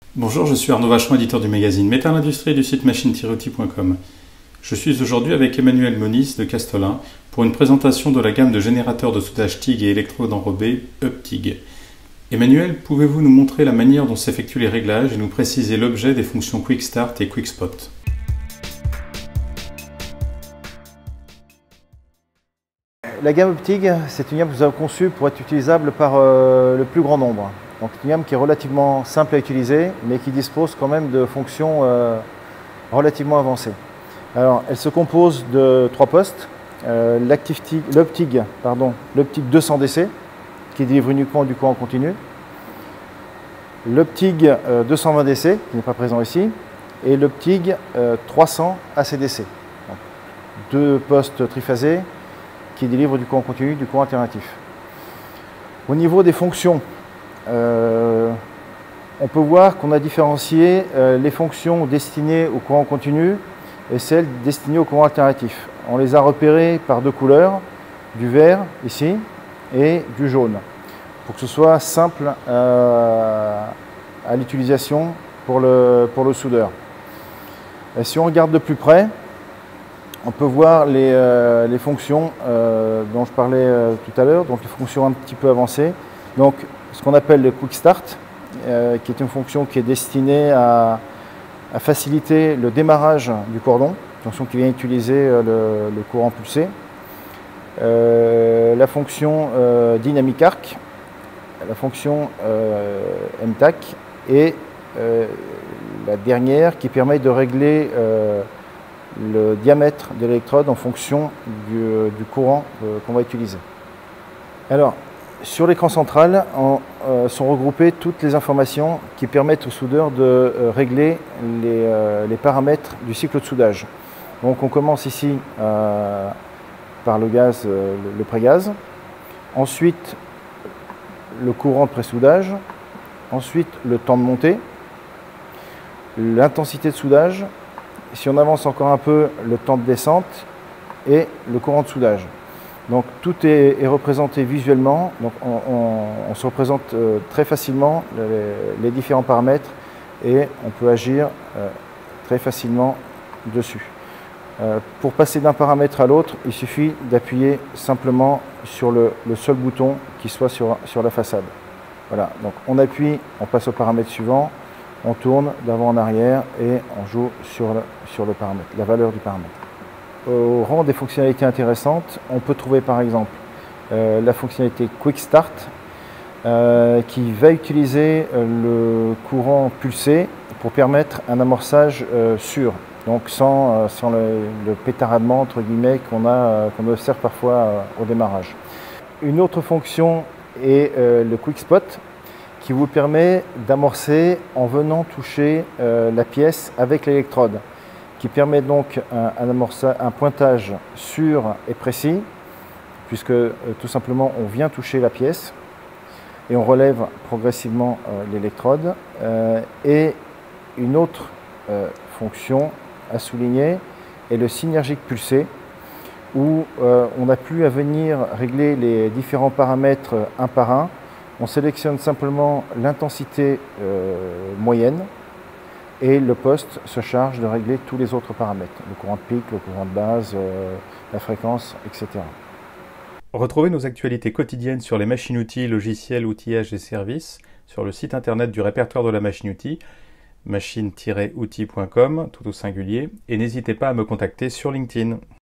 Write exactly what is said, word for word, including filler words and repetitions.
Bonjour, je suis Arnaud Vachon, éditeur du magazine Métal Industrie et du site machine tiret outil point com. Je suis aujourd'hui avec Emmanuel Moniz de Castolin pour une présentation de la gamme de générateurs de soudage T I G et électrodes enrobées UpTIG. Emmanuel, pouvez-vous nous montrer la manière dont s'effectuent les réglages et nous préciser l'objet des fonctions Quick Start et Quick Spot? La gamme UpTIG, c'est une gamme que nous avons conçue pour être utilisable par euh, le plus grand nombre. Donc une gamme qui est relativement simple à utiliser, mais qui dispose quand même de fonctions euh, relativement avancées. Alors, elle se compose de trois postes. Euh, l'UpTIG, pardon, l'UpTIG deux cents D C, qui délivre uniquement du courant continu. L'UpTIG euh, deux cent vingt D C, qui n'est pas présent ici. Et l'UpTIG euh, trois cents A C D C. Donc, deux postes triphasés qui délivrent du courant continu, du courant alternatif. Au niveau des fonctions, euh, on peut voir qu'on a différencié euh, les fonctions destinées au courant continu et celles destinées au courant alternatif. On les a repérées par deux couleurs, du vert ici et du jaune, pour que ce soit simple euh, à l'utilisation pour le, pour le soudeur. Et si on regarde de plus près, on peut voir les, euh, les fonctions euh, dont je parlais euh, tout à l'heure, donc les fonctions un petit peu avancées. Donc ce qu'on appelle le Quick Start, euh, qui est une fonction qui est destinée à, à faciliter le démarrage du cordon, fonction qui vient utiliser euh, le, le courant pulsé. Euh, la fonction euh, Dynamic Arc, la fonction euh, M T A C et euh, la dernière qui permet de régler euh, le diamètre de l'électrode en fonction du, du courant euh, qu'on va utiliser. Alors, sur l'écran central en, euh, sont regroupées toutes les informations qui permettent au soudeur de euh, régler les, euh, les paramètres du cycle de soudage. Donc on commence ici euh, par le gaz, euh, le, le pré-gaz, ensuite le courant de pré-soudage, ensuite le temps de montée, l'intensité de soudage, si on avance encore un peu, le temps de descente et le courant de soudage. Donc tout est, est représenté visuellement, donc on, on, on se représente euh, très facilement les, les différents paramètres et on peut agir euh, très facilement dessus. Euh, pour passer d'un paramètre à l'autre, il suffit d'appuyer simplement sur le, le seul bouton qui soit sur, sur la façade. Voilà, donc on appuie, on passe au paramètre suivant, on tourne d'avant en arrière et on joue sur le, sur le paramètre, la valeur du paramètre. Au rang des fonctionnalités intéressantes, on peut trouver par exemple euh, la fonctionnalité Quick Start euh, qui va utiliser euh, le courant pulsé pour permettre un amorçage euh, sûr, donc sans, euh, sans le, le pétaradement entre guillemets qu'on a, euh, qu'on observe parfois euh, au démarrage. Une autre fonction est euh, le Quick Spot qui vous permet d'amorcer en venant toucher euh, la pièce avec l'électrode, qui permet donc un, un, amorça, un pointage sûr et précis, puisque euh, tout simplement on vient toucher la pièce et on relève progressivement euh, l'électrode. Euh, et une autre euh, fonction à souligner est le synergique pulsé, où euh, on n'a plus à venir régler les différents paramètres un par un. On sélectionne simplement l'intensité euh, moyenne et le poste se charge de régler tous les autres paramètres, le courant de pic, le courant de base, euh, la fréquence, et cetera. Retrouvez nos actualités quotidiennes sur les machines-outils, logiciels, outillages et services sur le site internet du répertoire de la machine-outil, machine tiret outil point com, tout au singulier, et n'hésitez pas à me contacter sur LinkedIn.